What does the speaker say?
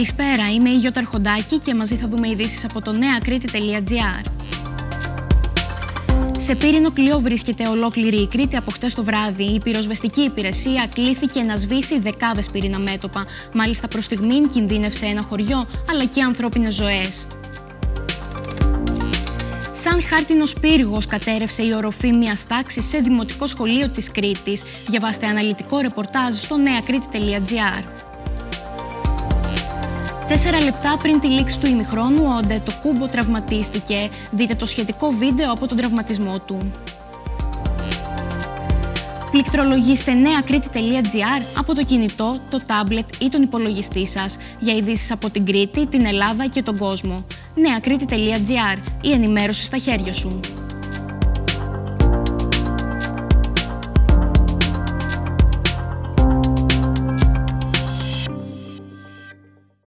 Καλησπέρα, είμαι η Γιώτα Αρχοντάκη και μαζί θα δούμε ειδήσεις από το neakritti.gr. Σε πύρινο κλειό βρίσκεται ολόκληρη η Κρήτη από χτες το βράδυ. Η πυροσβεστική υπηρεσία κλήθηκε να σβήσει δεκάδες πυρήνα μέτωπα. Μάλιστα προς στιγμήν κινδύνευσε ένα χωριό, αλλά και ανθρώπινες ζωές. Σαν χάρτινος πύργος κατέρευσε η οροφή μιας τάξης σε δημοτικό σχολείο της Κρήτης. Διαβάστε αναλυτικό ρεπορτάζ στο neakritti.gr. 4 λεπτά πριν τη λήξη του ημιχρόνου, ο Αντετοκούμπο τραυματίστηκε. Δείτε το σχετικό βίντεο από τον τραυματισμό του. Πληκτρολογήστε neakritti.gr από το κινητό, το τάμπλετ ή τον υπολογιστή σας για ειδήσεις από την Κρήτη, την Ελλάδα και τον κόσμο. neakritti.gr, η ενημέρωση στα χέρια σου.